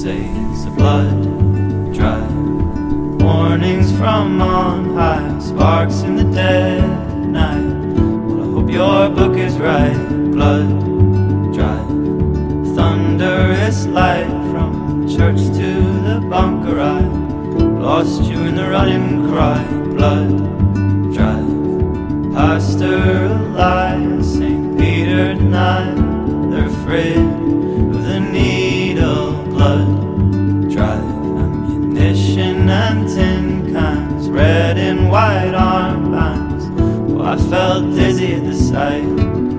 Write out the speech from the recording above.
say it's a blood drive. Warnings from on high, sparks in the dead night. Well, I hope your book is right. Blood drive, thunderous light from church to the bunker. I lost you in the running cry. Blood drive, pastor alive, St. Peter denied. They're afraid of the needle. Blood drive, ammunition and tin cans, red and white armbands. Oh, I felt dizzy at the sight.